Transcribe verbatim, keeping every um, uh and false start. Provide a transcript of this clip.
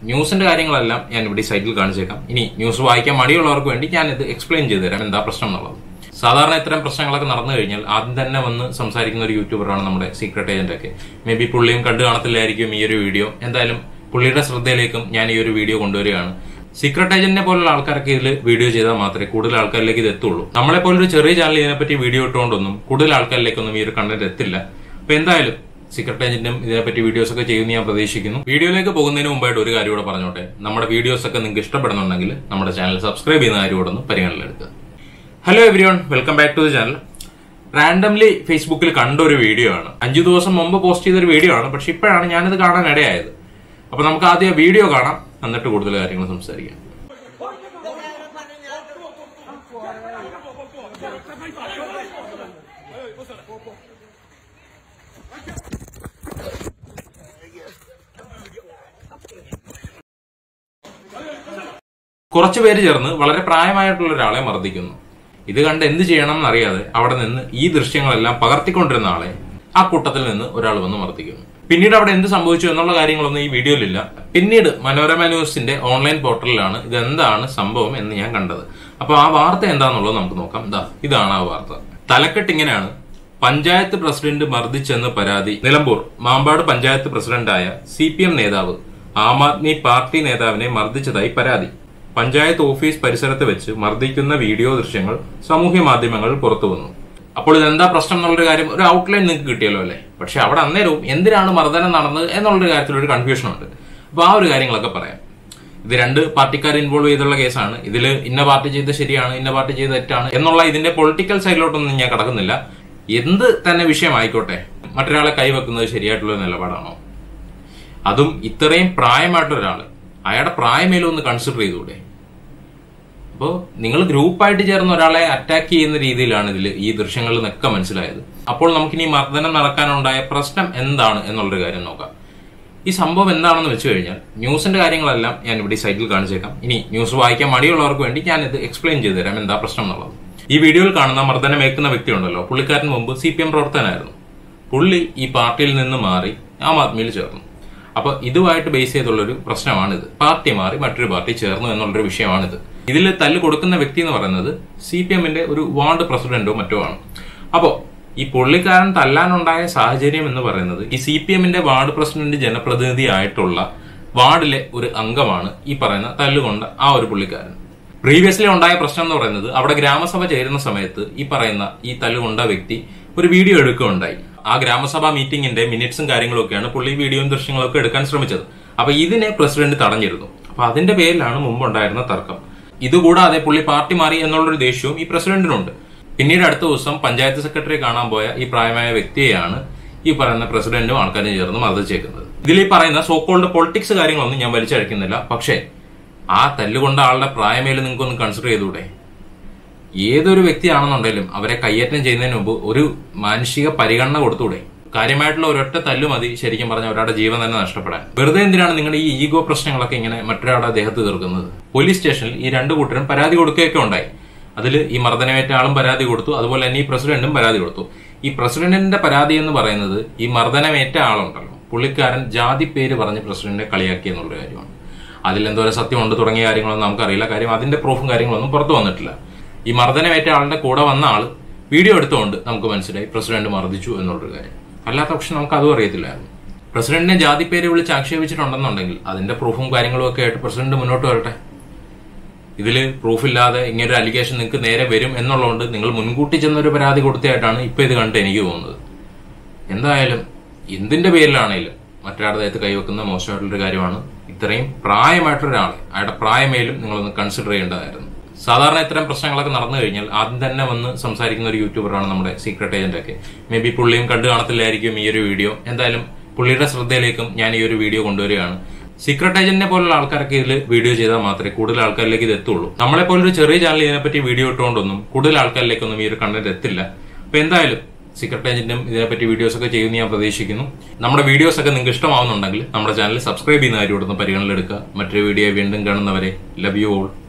ന്യൂസിന്റെ കാര്യങ്ങളെല്ലാം ഞാൻ ഇവിടെ സൈറ്റിൽ കാണിച്ചേക്കാം. ഇനി ന്യൂസ് വായിക്കാൻ മടിയുള്ളവർക്ക് വേണ്ടി ഞാൻ ഇത് എക്സ്പ്ലെയിൻ ചെയ്തു തരാം എന്താ പ്രശ്നം എന്നുള്ളത്. സാധാരണ ഇത്തരം പ്രശ്നങ്ങളൊക്കെ നടന്നു കഴിഞ്ഞാൽ ആദ്യം തന്നെ വന്ന് സംസാരിക്കുന്ന ഒരു യൂട്യൂബറാണ് നമ്മുടെ സീക്രട്ട് ഏജന്റ് ഒക്കെ. മേ ബി പുള്ളിയും കണ്ടു കാണത്തില്ലായിരിക്കും ഈ ഒരു വീഡിയോ. എന്തായാലും പുള്ളിയുടെ ശ്രദ്ധയിലേക്കും ഞാൻ ഈ ഒരു വീഡിയോ കൊണ്ടുവരികയാണ്. സീക്രട്ട് ഏജന്റിനെ പോലുള്ള ആൾക്കാർക്ക് ഇതിൽ വീഡിയോ ചെയ്താൽ മാത്രമേ കൂടുതൽ ആൾക്കാരിലേക്ക് ഇത് എത്തുള്ളൂ. നമ്മളെ പോലൊരു ചെറിയ ചാനൽ ഇതിനെപ്പറ്റി വീഡിയോ ഇട്ടുകൊണ്ടൊന്നും കൂടുതൽ ആൾക്കാരിലേക്കൊന്നും ഈ ഒരു കണ്ടന്റ് എത്തില്ല. അപ്പൊ എന്തായാലും സീക്രട്ട് ഏജന്റും ഇതിനെപ്പറ്റി വീഡിയോസ് ഒക്കെ ചെയ്യുമെന്ന് ഞാൻ പ്രതീക്ഷിക്കുന്നു. വീഡിയോയിലേക്ക് പോകുന്നതിന് മുമ്പായിട്ട് ഒരു കാര്യം കൂടെ പറഞ്ഞോട്ടെ. നമ്മുടെ വീഡിയോസ് ഒക്കെ നിങ്ങൾക്ക് ഇഷ്ടപ്പെടുന്നുണ്ടെങ്കിൽ നമ്മുടെ ചാനൽ സബ്സ്ക്രൈബ് ചെയ്യുന്ന കാര്യം കൂടെ ഒന്ന് പരിഗണനയിലെടുക്കുക. Hello everyone, welcome back to the channel. Randomly ഫേസ്ബുക്കിൽ കണ്ട ഒരു വീഡിയോ ആണ്. അഞ്ചു ദിവസം മുമ്പ് പോസ്റ്റ് ചെയ്തൊരു വീഡിയോ ആണ്. പക്ഷെ ഇപ്പോഴാണ് ഞാനിത് കാണാൻ ഇടയായത്. അപ്പൊ നമുക്ക് ആദ്യം വീഡിയോ കാണാം, എന്നിട്ട് കൂടുതൽ കാര്യങ്ങൾ സംസാരിക്കാം. കുറച്ചുപേര് ചേർന്ന് വളരെ പ്രായമായിട്ടുള്ള ഒരാളെ മർദ്ദിക്കുന്നു. ഇത് കണ്ട് എന്ത് ചെയ്യണം എന്നറിയാതെ അവിടെ നിന്ന് ഈ ദൃശ്യങ്ങളെല്ലാം പകർത്തിക്കൊണ്ടിരുന്ന ആളെ ആ കൂട്ടത്തിൽ നിന്ന് ഒരാൾ വന്ന് മർദ്ദിക്കുന്നു. പിന്നീട് അവിടെ എന്ത് സംഭവിച്ചു എന്നുള്ള കാര്യങ്ങളൊന്നും ഈ വീഡിയോയിലില്ല. പിന്നീട് മനോരമ ന്യൂസിന്റെ ഓൺലൈൻ പോർട്ടലിലാണ് ഇതെന്താണ് സംഭവം എന്ന് ഞാൻ കണ്ടത്. അപ്പൊ ആ വാർത്ത എന്താണെന്നുള്ളത് നമുക്ക് നോക്കാം. ഇതാ ഇതാണ് ആ വാർത്ത. തലക്കെട്ട് ഇങ്ങനെയാണ്: പഞ്ചായത്ത് പ്രസിഡന്റ് മർദ്ദിച്ചെന്ന് പരാതി. നിലമ്പൂർ മാമ്പാട് പഞ്ചായത്ത് പ്രസിഡന്റായ സി പി എം നേതാവ് ആം ആദ്മി പാർട്ടി നേതാവിനെ മർദ്ദിച്ചതായി പരാതി. പഞ്ചായത്ത് ഓഫീസ് പരിസരത്ത് വെച്ച് മർദ്ദിക്കുന്ന വീഡിയോ ദൃശ്യങ്ങൾ സാമൂഹ്യ മാധ്യമങ്ങളിൽ പുറത്തുവന്നു. അപ്പോൾ ഇതെന്താ പ്രശ്നം എന്നുള്ളൊരു കാര്യം ഒരു ഔട്ട്ലൈൻ നിങ്ങൾക്ക് കിട്ടിയല്ലോ അല്ലെ. പക്ഷെ അവിടെ അന്നേരവും എന്തിനാണ് മർദ്ദനം നടന്നത് എന്നുള്ളൊരു കാര്യത്തിൽ ഒരു കൺഫ്യൂഷൻ ഉണ്ട്. അപ്പൊ ആ ഒരു കാര്യങ്ങളൊക്കെ പറയാം. ഇത് രണ്ട് പാർട്ടിക്കാർ ഇൻവോൾവ് ചെയ്തുള്ള കേസാണ്. ഇതിൽ ഇന്ന പാർട്ടി ചെയ്ത് ശരിയാണ്, ഇന്ന പാർട്ടി ചെയ്ത് തെറ്റാണ് എന്നുള്ള ഇതിന്റെ പൊളിറ്റിക്കൽ സൈഡിലോട്ടൊന്നും ഞാൻ കടക്കുന്നില്ല. എന്ത് തന്നെ വിഷയമായിക്കോട്ടെ, മറ്റൊരാളെ കൈവെക്കുന്നത് ശരിയായിട്ടുള്ള നിലപാടാണോ? അതും ഇത്രയും പ്രായമായിട്ടുള്ള ഒരാള്, അയാളുടെ പ്രായമേലും ഒന്ന് കൺസിഡർ ചെയ്തുകൂടെ? അപ്പോൾ നിങ്ങൾ ഗ്രൂപ്പായിട്ട് ചേർന്ന് ഒരാളെ അറ്റാക്ക് ചെയ്യുന്ന രീതിയിലാണ് ഇതിൽ ഈ ദൃശ്യങ്ങളിൽ നിന്നൊക്കെ മനസ്സിലായത്. അപ്പോൾ നമുക്കിനി മർദ്ദനം നടക്കാനുണ്ടായ പ്രശ്നം എന്താണ് എന്നുള്ളൊരു കാര്യം നോക്കാം. ഈ സംഭവം എന്താണെന്ന് വെച്ച് കഴിഞ്ഞാൽ ന്യൂസിന്റെ കാര്യങ്ങളെല്ലാം ഞാൻ ഇവിടെ സൈറ്റിൽ കാണിച്ചേക്കാം. ഇനി ന്യൂസ് വായിക്കാൻ മടിയുള്ളവർക്ക് വേണ്ടി ഞാൻ ഇത് എക്സ്പ്ലെയിൻ ചെയ്തു തരാം എന്താ പ്രശ്നം എന്നുള്ളത്. ഈ വീഡിയോയിൽ കാണുന്ന മർദ്ദനമേക്കുന്ന വ്യക്തി ഉണ്ടല്ലോ, പുള്ളിക്കാരൻ മുമ്പ് സി പി എം പ്രവർത്തകനായിരുന്നു. പുള്ളി ഈ പാർട്ടിയിൽ നിന്ന് മാറി ആം ആദ്മിയിൽ ചേർന്നു. അപ്പൊ ഇതുമായിട്ട് ബേസ് ചെയ്തുള്ളൊരു പ്രശ്നമാണിത്. പാർട്ടി മാറി മറ്റൊരു പാർട്ടി ചേർന്നു എന്നുള്ളൊരു വിഷയമാണിത്. ഇതിൽ തല്ല് കൊടുക്കുന്ന വ്യക്തി എന്ന് പറയുന്നത് സി പി എമ്മിന്റെ ഒരു വാർഡ് പ്രസിഡന്റോ മറ്റോ ആണ്. അപ്പോ ഈ പുള്ളിക്കാരൻ തല്ലാനുണ്ടായ സാഹചര്യം എന്ന് പറയുന്നത് ഈ സി പി എമ്മിന്റെ വാർഡ് പ്രസിഡന്റ് ജനപ്രതിനിധി ആയിട്ടുള്ള വാർഡിലെ ഒരു അംഗമാണ് ഈ പറയുന്ന തല്ലുകൊണ്ട ആ ഒരു പുള്ളിക്കാരൻ. പ്രീവിയസ്ലി ഉണ്ടായ പ്രശ്നം എന്ന് പറയുന്നത് അവിടെ ഗ്രാമസഭ ചേരുന്ന സമയത്ത് ഈ പറയുന്ന ഈ തല്ലുകൊണ്ട വ്യക്തി ഒരു വീഡിയോ എടുക്കുകയുണ്ടായി. ആ ഗ്രാമസഭാ മീറ്റിംഗിന്റെ മിനിറ്റ്സും കാര്യങ്ങളും ഒക്കെയാണ് പുള്ളി വീഡിയോയും ദൃശ്യങ്ങളൊക്കെ എടുക്കാൻ ശ്രമിച്ചത്. അപ്പൊ ഇതിനെ പ്രസിഡന്റ് തടഞ്ഞിരുന്നു. അപ്പൊ അതിന്റെ പേരിലാണ് മുമ്പുണ്ടായിരുന്ന തർക്കം. ഇതുകൂടാതെ പുള്ളി പാർട്ടി മാറി എന്നുള്ളൊരു ദേഷ്യവും ഈ പ്രസിഡന്റിനുണ്ട്. പിന്നീട് അടുത്ത ദിവസം പഞ്ചായത്ത് സെക്രട്ടറി കാണാൻ പോയ ഈ പ്രായമായ വ്യക്തിയെയാണ് ഈ പറയുന്ന പ്രസിഡന്റും ആൾക്കാരും ചേർന്ന് മർദ്ദിച്ചേക്കുന്നത്. ഇതിൽ ഈ പറയുന്ന സോക്കോൾഡ് പൊളിറ്റിക്സ് കാര്യങ്ങളൊന്നും ഞാൻ വലിച്ചഴിക്കുന്നില്ല. പക്ഷേ ആ തല്ലുകൊണ്ട ആളുടെ പ്രായമേല് നിങ്ങൾക്കൊന്ന് കൺസിഡർ ചെയ്തൂടെ? ഏതൊരു വ്യക്തിയാണെന്നുണ്ടെങ്കിലും അവരെ കയ്യേറ്റം ചെയ്യുന്നതിന് മുമ്പ് ഒരു മാനുഷിക പരിഗണന കൊടുത്തൂടെ? കാര്യമായിട്ടുള്ള ഒരൊറ്റ തല്ലു മതി ശരിക്കും പറഞ്ഞ ഒരാളുടെ ജീവൻ തന്നെ നഷ്ടപ്പെടാൻ. വെറുതെ എന്തിനാണ് നിങ്ങൾ ഈ ഈഗോ പ്രശ്നങ്ങളൊക്കെ ഇങ്ങനെ മറ്റൊരാളുടെ ദേഹത്ത് തീർക്കുന്നത്? പോലീസ് സ്റ്റേഷനിൽ ഈ രണ്ടു കൂട്ടരും പരാതി കൊടുക്കുകയൊക്കെ ഉണ്ടായി. അതിൽ ഈ മർദ്ദനമേറ്റ ആളും പരാതി കൊടുത്തു, അതുപോലെ തന്നെ ഈ പ്രസിഡന്റും പരാതി കൊടുത്തു. ഈ പ്രസിഡന്റിന്റെ പരാതി എന്ന് പറയുന്നത് ഈ മർദ്ദനമേറ്റ ആളുണ്ടല്ലോ, പുള്ളിക്കാരൻ ജാതി പേര് പറഞ്ഞ് പ്രസിഡന്റിനെ കളിയാക്കി എന്നുള്ള കാര്യമാണ്. അതിലെന്തോരം സത്യമുണ്ട് തുടങ്ങിയ കാര്യങ്ങളൊന്നും നമുക്കറിയില്ല. കാര്യം അതിന്റെ പ്രൂഫും കാര്യങ്ങളൊന്നും പുറത്തു വന്നിട്ടില്ല. ഈ മർദ്ദനമേറ്റ ആളുടെ കൂടെ വന്ന ആള് വീഡിയോ എടുത്തുകൊണ്ട് നമുക്ക് മനസ്സിലായി പ്രസിഡന്റ് മർദ്ദിച്ചു എന്നുള്ളൊരു കാര്യം. അല്ലാത്ത പക്ഷെ നമുക്ക് അതും അറിയത്തില്ലായിരുന്നു. പ്രസിഡന്റിനെ ജാതി പേര് വിളിച്ച് ആക്ഷേപിച്ചിട്ടുണ്ടെന്നുണ്ടെങ്കിൽ അതിന്റെ പ്രൂഫും കാര്യങ്ങളും ഒക്കെ ആയിട്ട് പ്രസിഡന്റ് മുന്നോട്ട് വരട്ടെ. ഇതില് പ്രൂഫില്ലാതെ ഇങ്ങനൊരു അലിഗേഷൻ നിങ്ങൾക്ക് നേരെ വരും എന്നുള്ളതുകൊണ്ട് നിങ്ങൾ മുൻകൂട്ടി ചെന്നൊരു പരാതി കൊടുത്തതായിട്ടാണ് ഇപ്പൊ ഇത് കണ്ട് എനിക്ക് തോന്നുന്നത്. എന്തായാലും എന്തിന്റെ പേരിലാണെങ്കിലും മറ്റൊരാളുടെ ദേഹത്ത് കൈവെക്കുന്ന മോശമായിട്ടുള്ളൊരു കാര്യമാണ്. ഇത്രയും പ്രായമായിട്ടൊരാളെ അയാളുടെ പ്രായമേലും നിങ്ങളൊന്ന് കൺസിഡർ ചെയ്യേണ്ടതായിരുന്നു. സാധാരണ ഇത്തരം പ്രശ്നങ്ങളൊക്കെ നടന്നു കഴിഞ്ഞാൽ ആദ്യം തന്നെ വന്ന് സംസാരിക്കുന്ന ഒരു യൂട്യൂബറാണ് നമ്മുടെ സീക്രട്ട് ഏജന്റ് ഒക്കെ. മേ ബി പുള്ളിയും കണ്ടു കാണത്തില്ലായിരിക്കും ഈ ഒരു വീഡിയോ. എന്തായാലും പുള്ളിയുടെ ശ്രദ്ധയിലേക്കും ഞാൻ ഈ ഒരു വീഡിയോ കൊണ്ടുവരികയാണ്. സീക്രട്ട് ഏജന്റിനെ പോലുള്ള ആൾക്കാർക്ക് ഇതിൽ വീഡിയോ ചെയ്താൽ മാത്രമേ കൂടുതൽ ആൾക്കാരിലേക്ക് ഇത് എത്തുള്ളൂ. നമ്മളെ പോലൊരു ചെറിയ ചാനൽ ഇതിനെപ്പറ്റി വീഡിയോ ഇട്ടുകൊണ്ടൊന്നും കൂടുതൽ ആൾക്കാരിലേക്കൊന്നും ഈ ഒരു കണ്ടന്റ് എത്തില്ല. അപ്പൊ എന്തായാലും സീക്രട്ട് ഏജന്റും ഇതിനെപ്പറ്റി വീഡിയോസ് ഒക്കെ ചെയ്യുമെന്ന് ഞാൻ പ്രതീക്ഷിക്കുന്നു. നമ്മുടെ വീഡിയോസ് ഒക്കെ നിങ്ങൾക്ക് ഇഷ്ടമാവുന്നുണ്ടെങ്കിൽ നമ്മുടെ ചാനൽ സബ്സ്ക്രൈബ് ചെയ്യുന്ന കാര്യം ഇവിടുന്ന് പരിഗണനയിലെടുക്കുക. മറ്റൊരു വീഡിയോ വീണ്ടും കാണുന്നവരെ ലവ് യു ഓൾ.